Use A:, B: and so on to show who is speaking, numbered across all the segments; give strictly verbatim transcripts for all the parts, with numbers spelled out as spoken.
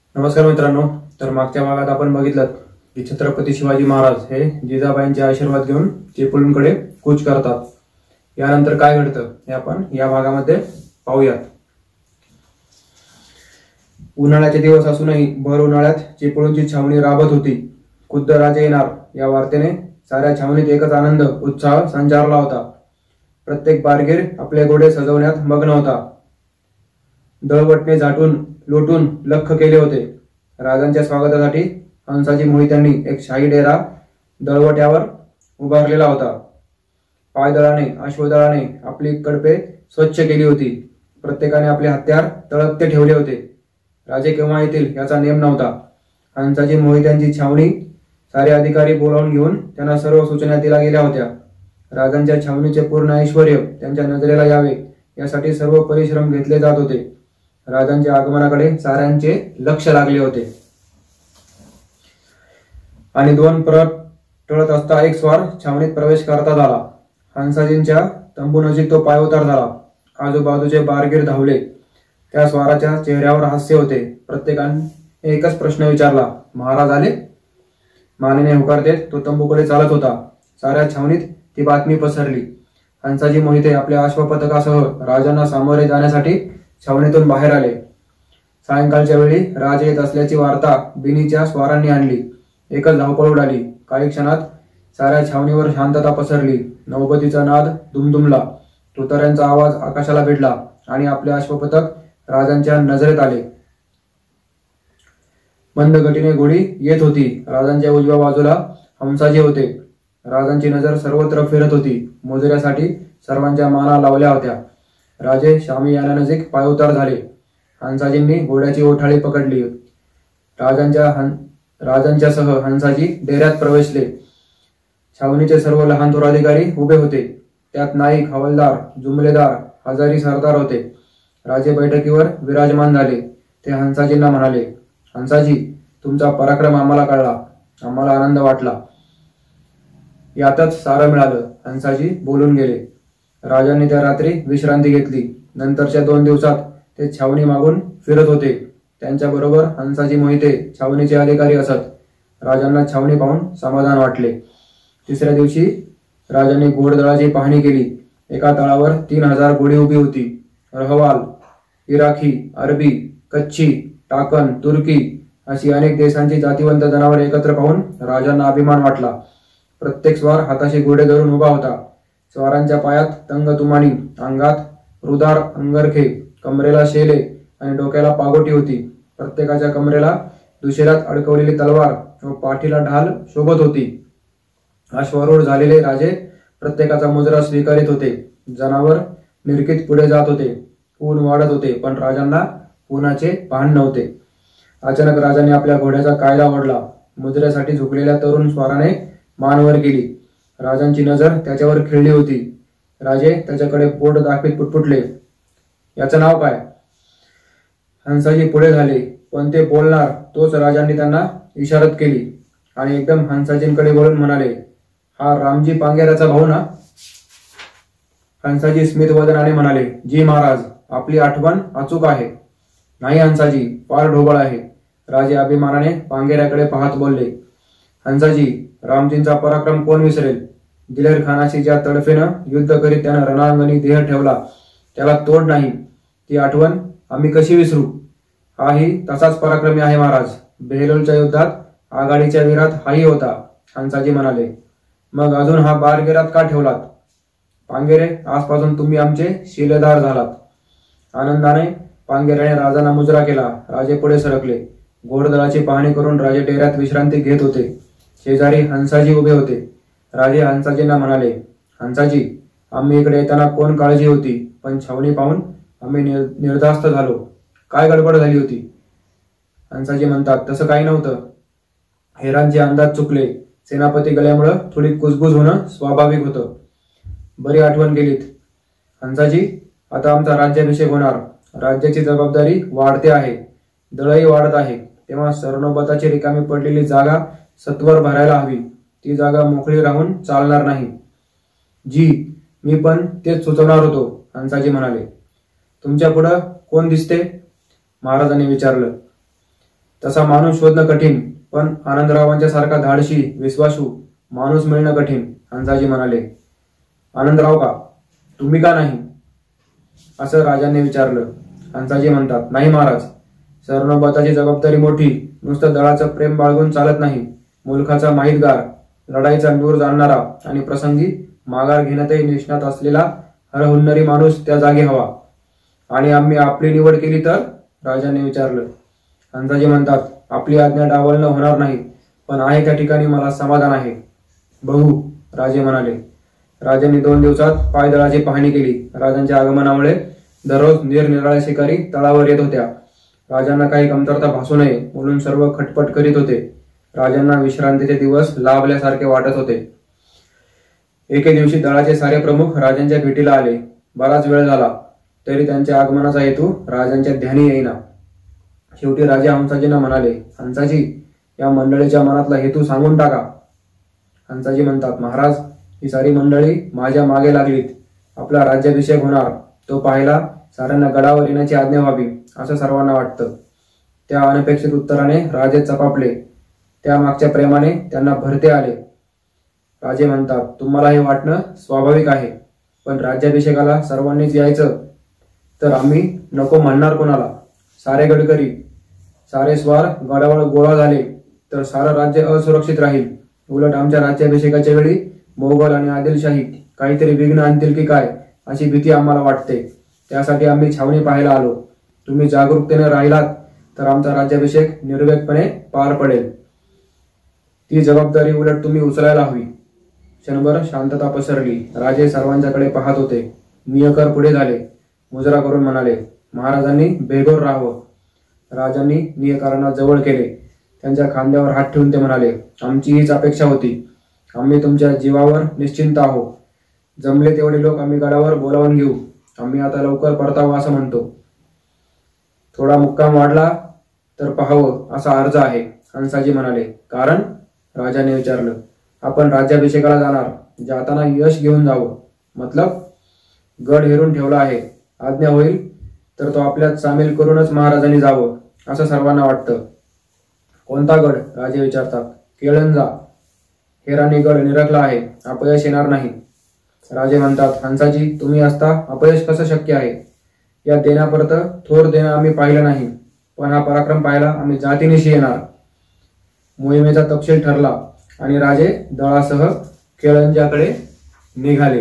A: नमस्कार मित्रांनो. तर मागच्या भागात आपण बघितलं की छत्रपती शिवाजी महाराज हे जिजाबाईंचे आशीर्वाद घेऊन चिपळूणकडे कूच करतात. यानंतर काय घडतं हे आपण या भागामध्ये पाहूयात. उन्हाळ्याचे दिवस असूनही भर उन्हाळ्यात चिपळूणची छावणी राबत होती. खुद्द राजे येणार या वार्तेने साऱ्या छावणीत एकच आनंद उत्साह संचारला होता. प्रत्येक बारगीर आपले घोडे सजवण्यात मग्न होता. दळवटने झाटून लोटून लख केले होते. राजांच्या स्वागतासाठी हंसाजी मोहित्यांनी एक शाही डेरा दळवट्यावर उभारलेला होता. पायदळाने अश्वदळाने आपली कडपे स्वच्छ केली होती. प्रत्येकाने आपले हत्यार तळपते ठेवले होते. राजे केव्हा येतील याचा नेम नव्हता. हंसाजी मोहित्यांची छावणी सारे अधिकारी बोलावून घेऊन त्यांना सर्व सूचना दिल्या गेल्या होत्या. राजांच्या छावणीचे पूर्ण ऐश्वर्य त्यांच्या नजरेला यावे यासाठी सर्व परिश्रम घेतले जात होते. राजांच्या आगमनाकडे साऱ्यांचे लक्ष लागले होते. आणि दोन प्रहर टळत असता एक स्वार छावणीत प्रवेश करता आला. हंसाजींच्या तंबू नजीक तो पायउतार झाला. आजूबाजूचे बारगीर धावले. त्या स्वाराच्या चेहऱ्यावर हास्य होते. प्रत्येकाने एकच प्रश्न विचारला, महाराज आले? मानेने होकार देत तो तंबूकडे चालत होता. साऱ्या छावणीत ती बातमी पसरली. हंसाजी मोहिते आपल्या अश्वपथकासह राजांना सामोरे जाण्यासाठी छावणीतून बाहेर आले. सायंकाळच्या वेळी राजे येत असल्याची वार्ता बिनीच्या स्वारांनी आणली. एकच धावपळ उडाली. काही क्षणात साऱ्या छावणीवर शांतता पसरली. नौबतीचा नाद दुमदुमला. तुताऱ्यांचा आवाज आकाशाला भिडला आणि आपले अश्वपथक राजांच्या नजरेत आले. मंद गतीने घोडी येत होती. राजांच्या उजव्या बाजूला हंसाजी होते. राजांची नजर सर्वत्र फिरत होती. मोजऱ्यासाठी सर्वांच्या माना लावल्या होत्या. राजे शामी यानानजीक पायउतार झाले. हंसाजींनी घोड्याची ओठाळी पकडली. राजांच्या हं राजांच्या सह हंसाजी डेऱ्यात प्रवेशले. छावणीचे सर्व लहान थोर अधिकारी उभे होते. त्यात नाईक, हवालदार, जुमलेदार, हजारी सरदार होते. राजे बैठकीवर विराजमान झाले. ते हंसाजींना म्हणाले, हंसाजी, तुमचा पराक्रम आम्हाला कळला. आम्हाला आनंद वाटला. यातच सारं मिळालं. हंसाजी बोलून गेले. राजांनी त्या रात्री विश्रांती घेतली. नंतरच्या दोन दिवसात ते छावणी मागून फिरत होते. त्यांच्या बरोबर हंसाजी मोहिते छावणीचे अधिकारी असत. राजांना छावणी पाहून समाधान वाटले. तिसऱ्या दिवशी राजांनी घोडदळाची पाहणी केली. एका तळावर तीन हजार घोडी उभी होती. रहवाल, इराकी, अरबी, कच्छी, टाकन, तुर्की अशी अनेक देशांची जातिवंत जनावर एकत्र पाहून राजांना अभिमान वाटला. प्रत्येक स्वार हाताशी घोडे धरून उभा होता. स्वारांच्या पायात तंगतुमानी, अंगात रुदार अंगरखे, कमरेला शेले आणि डोक्याला पागोटी होती. प्रत्येकाच्या कमरेला दुशेरात अडकवलेली तलवार व पाठीला ढाल शोभत होती. अश्वारूढ झालेले राजे प्रत्येकाचा मुजरा स्वीकारित होते. जनावर निरकीत पुढे जात होते. ऊन वाढत होते, पण राजांना उन्हाचे भान नव्हते. अचानक राजाने आपल्या घोड्याचा कायदा ओढला. मुजऱ्यासाठी झुकलेल्या तरुण स्वाराने मान वर केली. राजांची नजर त्याच्यावर खिळली होती. राजे त्याच्याकडे बोट दाखवीत पुटपुटले, याचं नाव काय? हंसाजी पुढे झाले, पण ते बोलणार तोच राजांनी त्यांना इशारत केली आणि एकदम हंसाजींकडे वळून म्हणाले, हा रामजी पांगेराचा भाऊ ना? हंसाजी स्मित वदनाने म्हणाले, जी महाराज, आपली आठवण अचूक आहे. नाही हंसाजी, फार ढोबळ आहे. राजे अभिमानाने पांगेऱ्याकडे पाहत बोलले, हंसाजी, रामजींचा पराक्रम कोण विसरेल? दिलेर खानाशी ज्या तडफेनं युद्ध करीत त्यानं रणांगणी देह ठेवला, त्याला तोड नाही. ती आठवण आम्ही कशी विसरू? हाही तसाच पराक्रमी आहे महाराज. बेहलोलच्या युद्धात आघाडीच्या वीरात हाही होता. हंसाजी म्हणाले, मग अजून हा बारगेरात का ठेवलात? पांगेरे, आजपासून तुम्ही आमचे शिलेदार झालात. आनंदाने पांगेऱ्याने राजांना मुजरा केला. राजे पुढे सरकले. घोडदळाची पाहणी करून राजे डेऱ्यात विश्रांती घेत होते. शेजारी हंसाजी उभे होते. राजे हंसाजींना म्हणाले, हंसाजी, आम्ही इकडे येताना कोण काळजी होती, पण छावणी पाहून आम्ही निर्धास्त झालो. काय गडबड झाली होती? हंसाजी म्हणतात, तसं काही नव्हतं. हेरांचे अंदाज चुकले. सेनापती गल्यामुळं थोडी कुजबुज होणं स्वाभाविक होतं. बरी आठवण केलीत. हंसाजी, आता आमचा राज्याभिषेक होणार. राज्याची जबाबदारी वाढते आहे. दळही वाढत आहे. तेव्हा सरनोबताची रिकामी पडलेली जागा सत्वर भरायला हवी. ती जागा मोकळी राहून चालणार नाही. जी, मी पण तेच सुचवणार होतो, हंसाजी म्हणाले. तुमच्या पुढं कोण दिसते? महाराजांनी विचारलं. तसा माणूस शोधणं कठीण, पण आनंदरावांच्या सारखा धाडशी विश्वासू माणूस मिळणं कठीण, हंसाजी म्हणाले. आनंदराव का? तुम्ही का नाही? असं राजांनी विचारलं. हंसाजी म्हणतात, नाही महाराज, सरनोबताची जबाबदारी मोठी, नुसतं दळाचं प्रेम बाळगून चालत नाही. मुलखाचा माहितगार, लढाईचा नूर जाणणारा आणि प्रसंगी माघार घेण्यातही निष्णात असलेला हरहुन्नरी माणूस त्या जागी हवा. आणि आम्ही आपली निवड केली तर? राजांनी विचारलं. हंसाजी म्हणतात, आपली आज्ञा डावलणं होणार नाही, पण आहे त्या ठिकाणी मला समाधान आहे. बघू, राजे म्हणाले. राजांनी दोन दिवसात पायदळाची पाहणी केली. राजांच्या आगमनामुळे दररोज निरनिराळ्या शिकारी तळावर येत होत्या. राजांना काही कमतरता भासू नये म्हणून सर्व खटपट करीत होते. राजांना विश्रांतीचे दिवस लाभल्यासारखे वाटत होते. एके दिवशी दळाचे सारे प्रमुख राजांच्या भेटीला आले. बराच वेळ झाला तरी त्यांच्या आगमनाचा हेतू राजांच्या ध्यानी येईना. शेवटी राजे हंसाजींना म्हणाले, हंसाजी, या मंडळीच्या मनातला हेतू सांगून टाका. हंसाजी म्हणतात, महाराज, ही सारी मंडळी माझ्या मागे लागलीत. आपला राज्याभिषेक होणार तो पाहायला साऱ्यांना गडावर येण्याची आज्ञा व्हावी असं सर्वांना वाटतं. त्या अनपेक्षित उत्तराने राजे चपापले. त्या मागच्या प्रेमाने त्यांना भरते आले. राजे म्हणतात, तुम्हाला हे वाटणं स्वाभाविक आहे, पण राज्याभिषेकाला सर्वांनीच यायचं तर आम्ही नको म्हणणार कोणाला? सारे गडकरी, सारे स्वार गडावर गोळा झाले तर सारं राज्य असुरक्षित राहील. उलट आमच्या राज्याभिषेकाच्या वेळी मोगल आणि आदिलशाही काहीतरी विघ्न आणतील की काय अशी भीती आम्हाला वाटते. त्यासाठी आम्ही छावणी पाहायला आलो. तुम्ही जागरूकतेने राहिलात तर आमचा राज्याभिषेक निर्वेगपणे पार पडेल. ती जबाबदारी उलट तुम्ही उचलायला हवी. क्षणभर शांतता पसरली. राजे सर्वांच्याकडे पाहत होते. नियकर पुढे झाले. मुजरा करून म्हणाले, महाराजांनी बेगोर राहावं. राजांनी नियकारांना जवळ केले. त्यांच्या खांद्यावर हात ठेवून ते म्हणाले, आमची हीच अपेक्षा होती. आम्ही तुमच्या जीवावर निश्चिंत आहोत. जमले तेवढे लोक आम्ही गडावर बोलावून घेऊ. आम्ही आता लवकर परतावं असं म्हणतो. थोडा मुक्काम वाढला तर पाहावं असा अर्ज आहे, हंसाजी म्हणाले. कारण? राजाने विचारलं. आपण राज्याभिषेकाला जाणार, जाताना यश घेऊन जावं. मतलब? गड हेरून ठेवला आहे. आज्ञा होईल तर तो आपल्यात सामील करूनच महाराजांनी जावं असं सर्वांना वाटतं. कोणता गड? राजे विचारतात. केळंजा. हेरानी गड निरखला आहे, अपयश येणार नाही. राजे म्हणतात, हंसाजी, तुम्ही असता अपयश कसं शक्य आहे? या देण्यापर्यंत थोर देणं आम्ही पाहिलं नाही, पण हा पराक्रम पाहायला आम्ही जातीनिशी येणार. मोहिमेचा तपशील ठरला आणि राजे दळासह केळंजाकडे निघाले.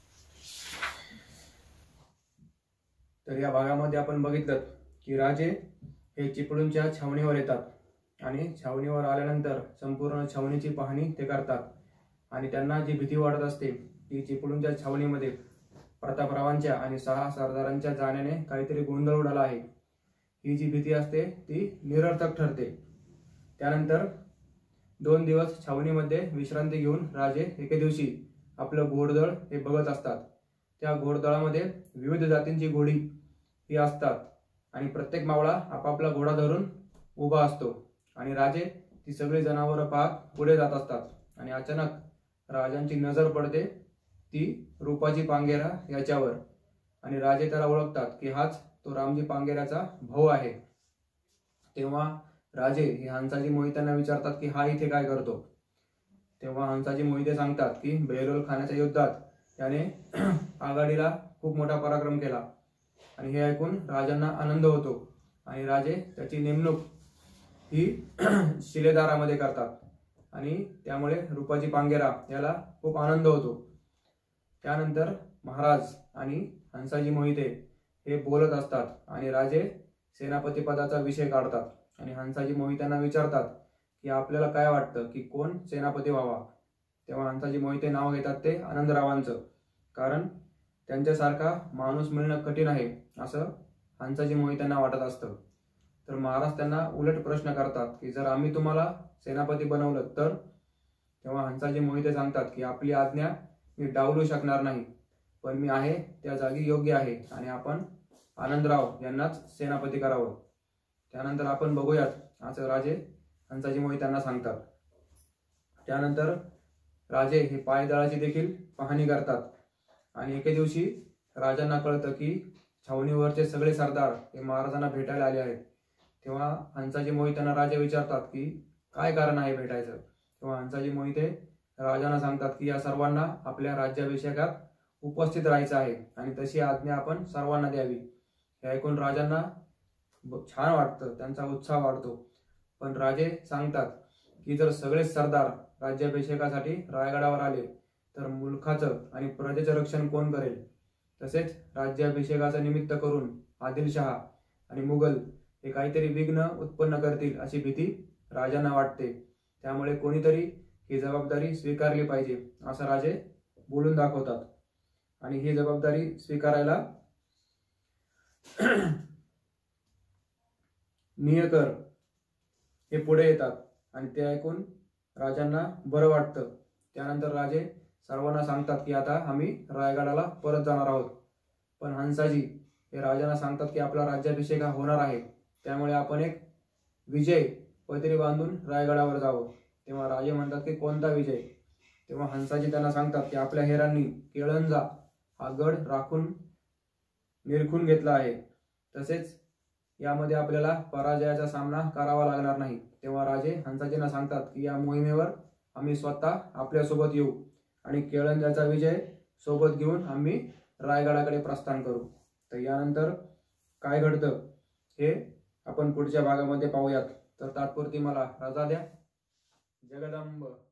A: तर या भागामध्ये आपण बघितलं की राजे हे चिपळूणच्या छावणीवर येतात आणि छावणीवर आल्यानंतर संपूर्ण छावणीची पाहणी ते करतात. आणि त्यांना जी भीती वाटत असते की चिपळूणच्या छावणीमध्ये प्रतापरावांच्या आणि सहा सरदारांच्या जाण्याने काहीतरी गोंधळ उडाला आहे, ही जी भीती असते ती निरर्थक ठरते. त्यानंतर दोन दिवस छावणीमध्ये विश्रांती घेऊन राजे एके दिवशी आपलं घोडदळ हे बघत असतात. त्या घोडदळामध्ये विविध जातींची घोडी ही असतात आणि प्रत्येक मावळा आपापला घोडा धरून उभा असतो आणि राजे ती सगळी जनावरं पाहत पुढे जात असतात. आणि अचानक राजांची नजर पडते ती रूपाजी पांगेरा याच्यावर आणि राजे त्याला ओळखतात की हाच तो रामजी पांगेराचा भाऊ आहे. तेव्हा राजे हे हंसाजी मोहित्यांना विचारतात की हा इथे काय करतो. तेव्हा हंसाजी मोहिते सांगतात की बेलोल खानाच्या युद्धात त्याने आघाडीला खूप मोठा पराक्रम केला. आणि हे ऐकून राजांना आनंद होतो आणि राजे त्याची नेमणूक ही शिलेदारामध्ये करतात आणि त्यामुळे रूपाजी पांगेरा याला खूप आनंद होतो. त्यानंतर महाराज आणि हंसाजी मोहिते हे बोलत असतात आणि राजे सेनापती पदाचा विषय काढतात आणि हंसाजी मोहित्यांना विचारतात की आपल्याला काय वाटतं की कोण सेनापती व्हावा. तेव्हा हंसाजी मोहिते नाव घेतात ते आनंदरावांचं, कारण त्यांच्यासारखा माणूस मिळणं कठीण आहे असं हंसाजी मोहित्यांना वाटत असतं. तर महाराज त्यांना उलट प्रश्न करतात की जर आम्ही तुम्हाला सेनापती बनवलं तर? तेव्हा हंसाजी मोहिते सांगतात की आपली आज्ञा मी डावलू शकणार नाही, पण मी आहे त्या जागी योग्य आहे आणि आपण आनंदराव यांनाच सेनापती करावं. त्यानंतर आपण बघूयात असं राजे हंसाजी मोहित्यांना सांगतात. त्यानंतर राजे हे पायदळाची देखील पाहणी करतात आणि एके दिवशी राजांना कळतं की छावणीवरचे सगळे सरदार हे महाराजांना भेटायला आले आहेत. तेव्हा हंसाजी मोहित्यांना राजे विचारतात की काय कारण आहे भेटायचं. तेव्हा हंसाजी मोहिते राजांना सांगतात की या सर्वांना आपल्या राज्याभिषेकात उपस्थित राहायचं आहे आणि तशी आज्ञा आपण सर्वांना द्यावी. हे ऐकून राजांना छान वाटतं, त्यांचा उत्साह वाढतो. पण राजे सांगतात की जर सगळेच सरदार राज्याभिषेकासाठी रायगडावर आले तर मुलखाचं आणि प्रजेचं रक्षण कोण करेल. तसेच राज्याभिषेकाचं निमित्त करून आदिलशहा आणि मुघल हे काहीतरी विघ्न उत्पन्न करतील अशी भीती राजांना वाटते. त्यामुळे कोणीतरी ही जबाबदारी स्वीकारली पाहिजे असं राजे बोलून दाखवतात. आणि ही जबाबदारी स्वीकारायला नियकर हे पुढे येतात आणि ते ऐकून राजांना बरं वाटतं. त्यानंतर राजे सर्वांना सांगतात की आता आम्ही रायगडाला परत जाणार आहोत. पण हंसाजी हे राजांना सांगतात की आपला राज्याभिषेक हा होणार आहे, त्यामुळे आपण एक विजय पदरी बांधून रायगडावर जावं. तेव्हा राजे म्हणतात की कोणता विजय. तेव्हा हंसाजी त्यांना सांगतात की आपल्या हेरांनी केळंजा हा गड राखून निरखून घेतला आहे, तसेच यामध्ये आपल्याला पराजयाचा सामना करावा लागणार नाही. तेव्हा राजे हंसाजींना सांगतात की या मोहिमेवर आम्ही स्वतः आपल्यासोबत येऊ आणि केळंजाचा विजय सोबत घेऊन आम्ही रायगडाकडे प्रस्थान करू. तर यानंतर काय घडतं हे आपण पुढच्या भागामध्ये पाहूयात. तर तात्पुरती मला रजा द्या. जगदंब